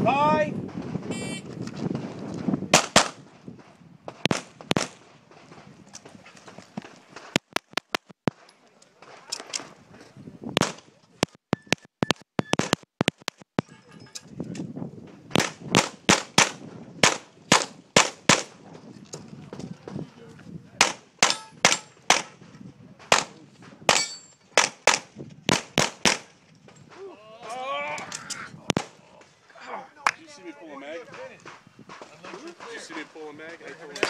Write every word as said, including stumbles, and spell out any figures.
Five. Did you see me pull a mag? Did you see me pull a mag?